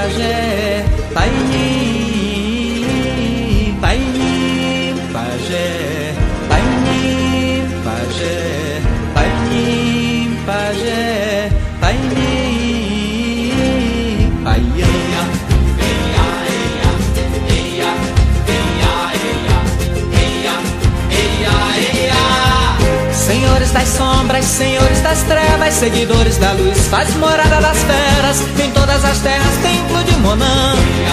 pajé, paini, paini, pajé, paini, pajé, paini, pajé, paini, paianha. Senhores das sombras, senhores das trevas, seguidores da luz, faz morada das feras, em todas as terras, templo de Monã.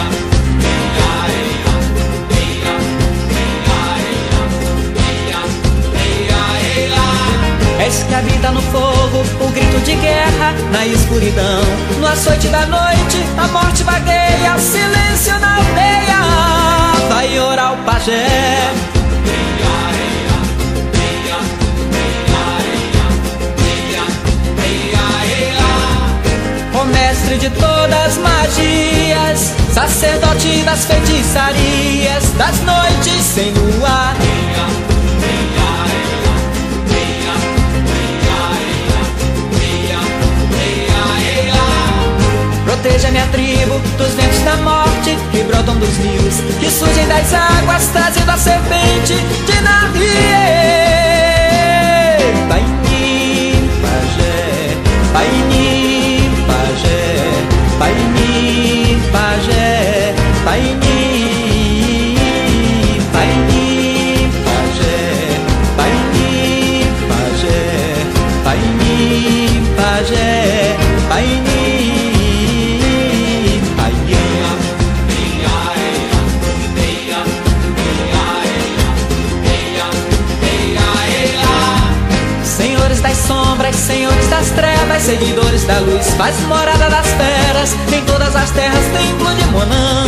És que habita no fogo, o grito de guerra, na escuridão, no açoite da noite, a morte vagueia, silêncio na aldeia, vai orar o pajé. O mestre de todas as magias, sacerdote das feitiçarias, das noites sem luar. Proteja minha tribo dos ventos da morte que brotam dos rios, que surgem das águas, trazendo a serpente de Narrie. Paini, pajé, paini, pajé, paini, pajé, paini, paini, pajé, paini, pajé, paini, pajé, paini. Sombras, senhores das trevas, seguidores da luz, faz morada das feras, em todas as terras, templo de Monã.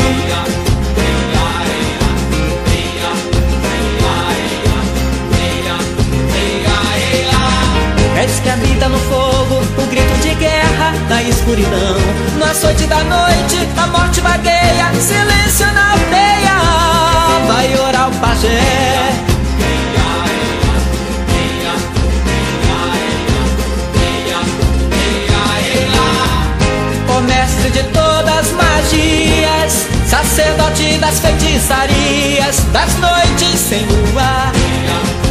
És que habita no fogo, o grito de guerra, na escuridão, no açoite da noite, a morte vagueia, silêncio na aldeia, vai orar o pajé. Mestre de todas as magias, sacerdote das feitiçarias, das noites sem luar.